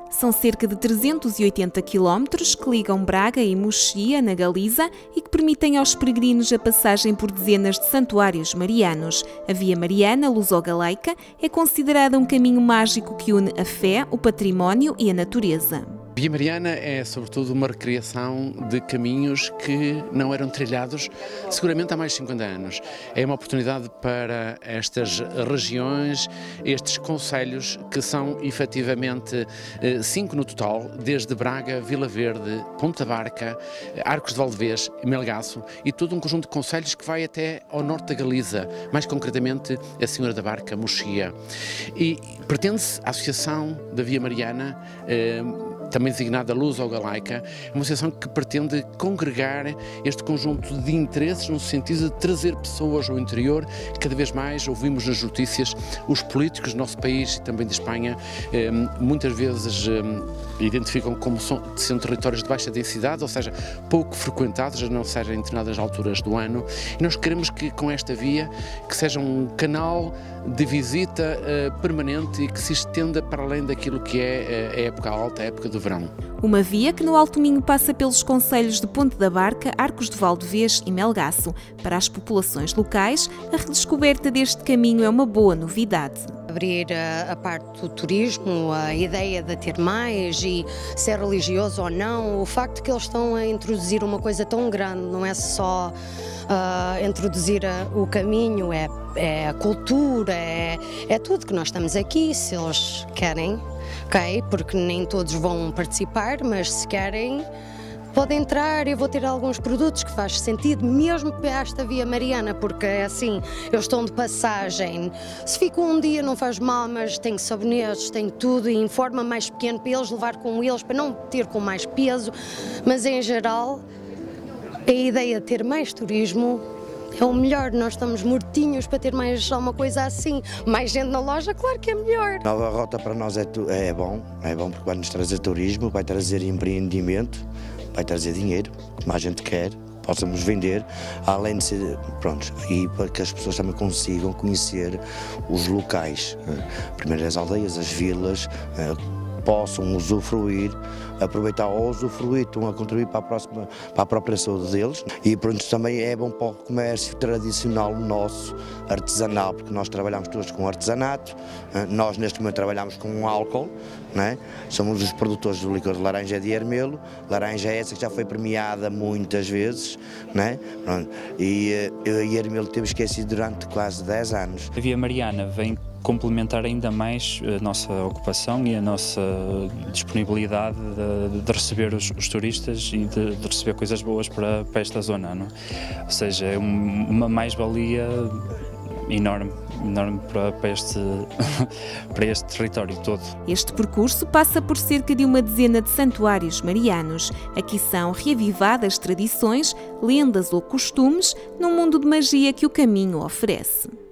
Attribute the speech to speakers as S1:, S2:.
S1: São cerca de 380 quilómetros que ligam Braga e Muxía, na Galiza, e que permitem aos peregrinos a passagem por dezenas de santuários marianos. A Via Mariana Luso-Galaica é considerada um caminho mágico que une a fé, o património e a natureza.
S2: A Via Mariana é, sobretudo, uma recriação de caminhos que não eram trilhados seguramente há mais de 50 anos. É uma oportunidade para estas regiões, estes concelhos, que são efetivamente 5 no total, desde Braga, Vila Verde, Ponta Barca, Arcos de Valdevez e Melgaço, e todo um conjunto de concelhos que vai até ao norte da Galiza, mais concretamente a Senhora da Barca, Muxía. E pertence à Associação da Via Mariana, também designada Luso-Galaica, uma associação que pretende congregar este conjunto de interesses no sentido de trazer pessoas ao interior. Cada vez mais ouvimos nas notícias os políticos do nosso país e também de Espanha muitas vezes identificam como sendo territórios de baixa densidade, ou seja, pouco frequentados, a não ser em determinadas alturas do ano. E nós queremos que com esta via que seja um canal de visita permanente e que se estenda para além daquilo que é a época alta, a época do verão.
S1: Uma via que no Alto Minho passa pelos concelhos de Ponte da Barca, Arcos de Valdevez e Melgaço. Para as populações locais, a redescoberta deste caminho é uma boa novidade.
S3: Abrir a parte do turismo, a ideia de ter mais e se é religioso ou não, o facto que eles estão a introduzir uma coisa tão grande, não é só introduzir o caminho, é a cultura, é tudo que nós estamos aqui, se eles querem, ok? Porque nem todos vão participar, mas se querem, podem entrar. Eu vou ter alguns produtos que faz sentido, mesmo para esta Via Mariana, porque é assim, eles estão de passagem. Se ficam um dia não faz mal, mas tem sabonetes, tem tudo, e em forma mais pequena para eles levar com eles, para não ter com mais peso, mas em geral, a ideia de ter mais turismo é o melhor. Nós estamos mortinhos para ter mais alguma coisa assim. Mais gente na loja, claro que é melhor.
S4: Nova rota para nós é bom porque vai nos trazer turismo, vai trazer empreendimento, vai trazer dinheiro, mais gente quer, possamos vender, além de ser, pronto, e para que as pessoas também consigam conhecer os locais, primeiro as aldeias, as vilas, possam usufruir, aproveitar ou usufruir, estão a contribuir para a própria saúde deles, e pronto, também é bom para o comércio tradicional nosso, artesanal, porque nós trabalhamos todos com artesanato, nós neste momento trabalhamos com álcool, né? Somos os produtores do licor de laranja de Ermelo, laranja essa que já foi premiada muitas vezes, né? Pronto, e Ermelo teve esquecido durante quase 10 anos.
S5: A Via Mariana vem complementar ainda mais a nossa ocupação e a nossa disponibilidade de receber os turistas e de receber coisas boas para esta zona, não? Ou seja, é uma mais-valia enorme para este território todo.
S1: Este percurso passa por cerca de uma dezena de santuários marianos. Aqui são reavivadas tradições, lendas ou costumes num mundo de magia que o caminho oferece.